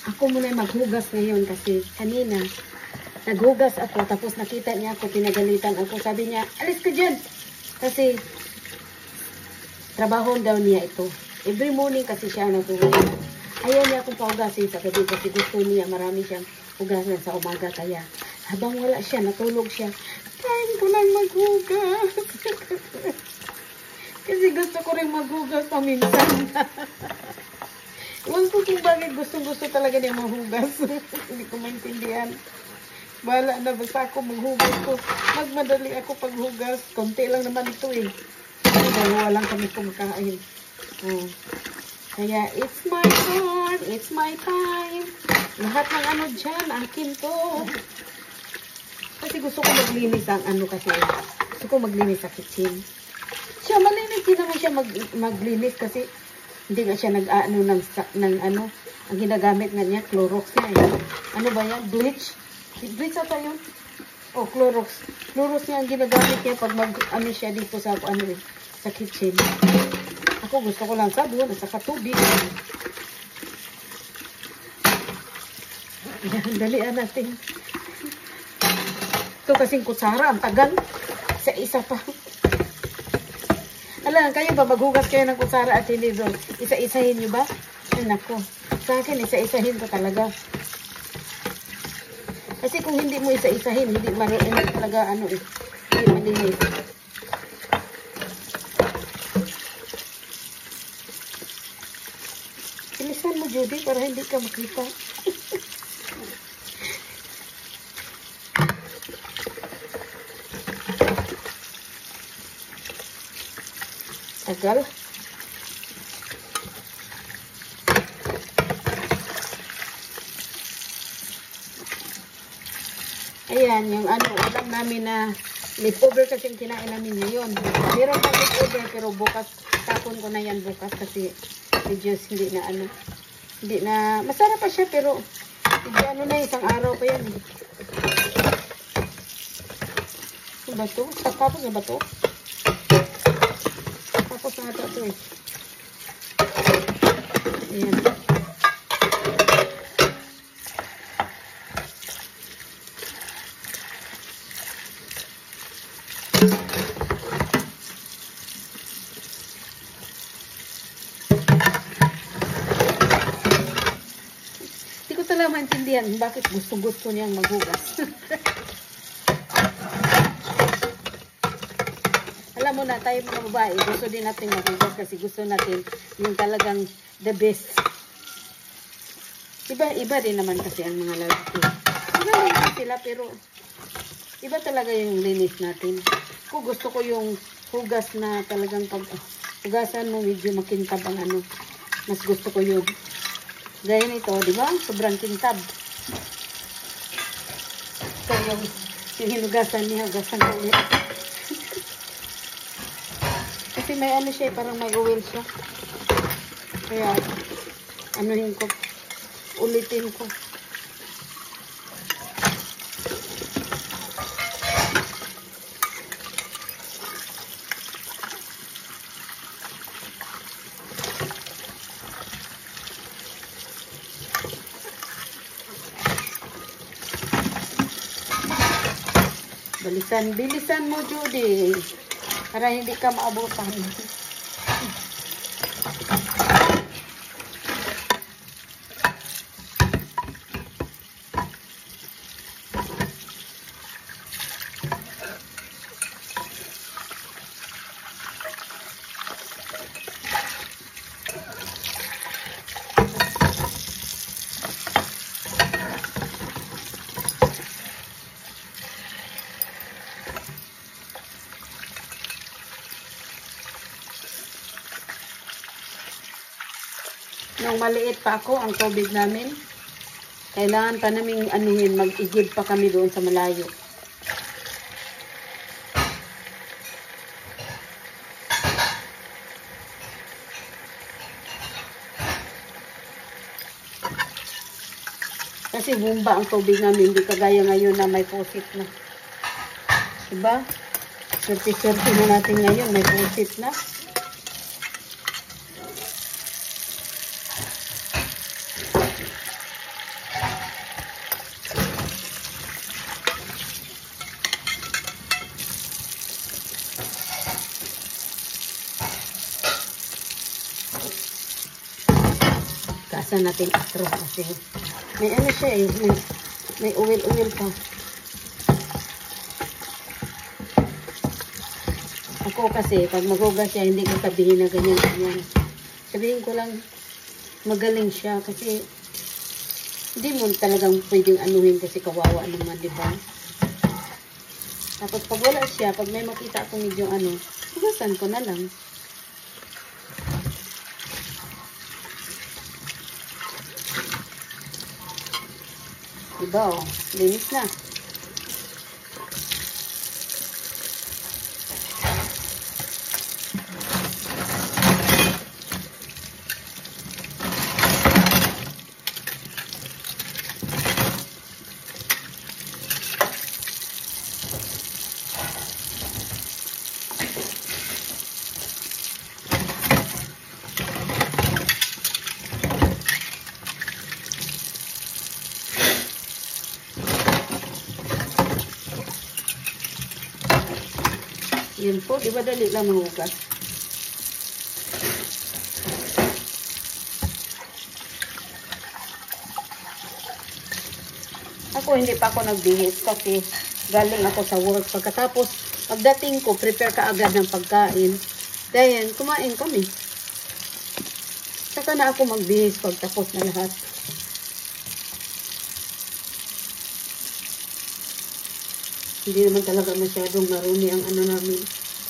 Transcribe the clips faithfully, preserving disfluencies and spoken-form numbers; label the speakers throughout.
Speaker 1: ako muna maghugas ngayon kasi kanina naghugas ako tapos nakita niya ako, pinagalitan ako. Sabi niya, alis ka dyan. Kasi trabaho daw niya ito. Every morning kasi siya naghugas. Ayaw niya akong pahugasin sa gabi kasi gusto niya marami siyang hugasan sa umaga. Kaya habang wala siya, natulog siya. Time ko lang maghugas. Kasi gusto ko rin maghugas paminsan. Iwan ko kung bakit gusto-gusto talaga niya maghugas. Hindi ko maintindihan. Bahala na, basta ako maghugas ko. Magmadali ako paghugas. Konti lang naman ito eh. Dalawa lang kami kumakain. Oh. Kaya, it's my turn. It's my time. Lahat ng ano dyan, akin to. Kasi gusto ko maglinis ang ano kasi. Gusto ko maglinis sa kitchen. Siya, malinis din naman siya mag, maglinis kasi hindi nga siya nag-ano ng, ng ano, ang ginagamit nga niya, Clorox niya. Eh. Ano ba yan? Bleach? Bleach ata yun? Oh, Clorox. Clorox niya ang ginagamit niya pag mag-ano siya dito sa, ano eh, sa kitchen. Ako gusto ko lang sabon at saka tubig. Yan, dalian natin. Ito kasing kutsara, ang tagal. Sa isa pa. Alam, kayo ba maghugas kayo ng kutsara at hindi doon? Isa-isahin nyo ba? Ay, nako. Sa akin, isa-isahin ko talaga. Kasi kung hindi mo isa-isahin, hindi maroon talaga, ano eh, hindi malinis. Bilisan mo, Judy, para hindi ka makita. Tagal. Ayan, yung ano, ulam namin na leftover kasi yung kinain namin ngayon. Meron pa leftover pero bukas, tapon ko na yan bukas kasi medyo hindi na ano, hindi na, masarap pa siya pero medyo ano na, isang araw pa yan. Ano ba ito? Tapos na ba ito? Tapos na ito ito eh. Ayan. Hindi ko talaga maintindihan bakit gusto-gusto niyang maghugas. Alam mo na, tayo mga babae, gusto din natin maghugas kasi gusto natin yung talagang the best. Iba, iba din naman kasi ang mga lalaki. Iba din naman sila pero iba talaga yung linis natin. Kung gusto ko yung hugas na talagang pag uh, hugasan mo medyo makintab ang ano. Mas gusto ko yun. Gaya nito, di ba? Sobrang kintab. So yung, yung hinugasan niya, hugasan ko ulit. Kasi may ano siya, parang may oil siya. Kaya, anuhin ko, ulitin ko. Bilisan, bilisan mo, Judy. Para hindi ka maabutan. Nung maliit pa ako, ang tubig namin, kailangan pa naming anuhin, mag-igib pa kami doon sa malayo. Kasi bumba ang tubig namin, hindi kagaya ngayon na may faucet na. Diba? Swerte-swerte na natin ngayon, may faucet na. taasan natin ito kasi may ano siya eh, may, may oil-oil pa. Ako kasi, pag maghugas siya, hindi ko sabihin na ganyan, ganyan. Sabihin ko lang, magaling siya kasi hindi mo talagang pwedeng anuhin kasi kawawa naman, di ba? Tapos pag wala siya, pag may makita ako medyo ano, hugasan ko na lang. Diba oh, linis na. Yun po, di ba dali lang mahugas? Ako hindi pa ako nagbihis kasi galing ako sa work. Pagkatapos, pagdating ko, prepare ka agad ng pagkain. Dahil, kumain kami. Saka na ako magbihis pagtapos na lahat. Hindi naman talaga masyadong marumi ang ano namin.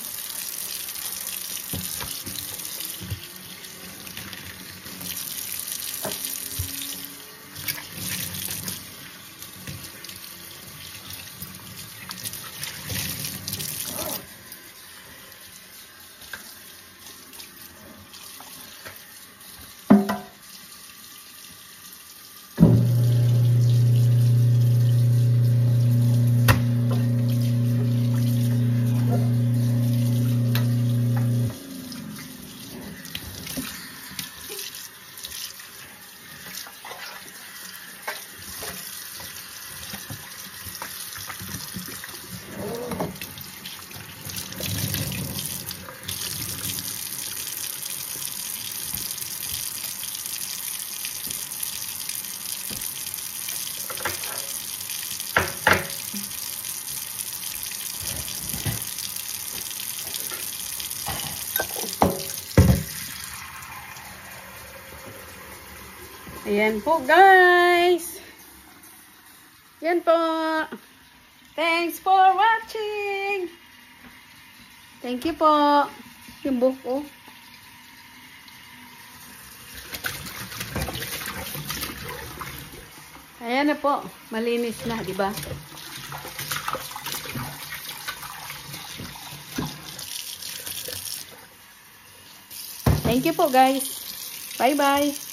Speaker 1: Ayan po guys. Ayan po. Thanks for watching. Thank you po. Yung buhok ko. Ayan na po. Malinis na, di ba? Thank you po guys. Bye bye.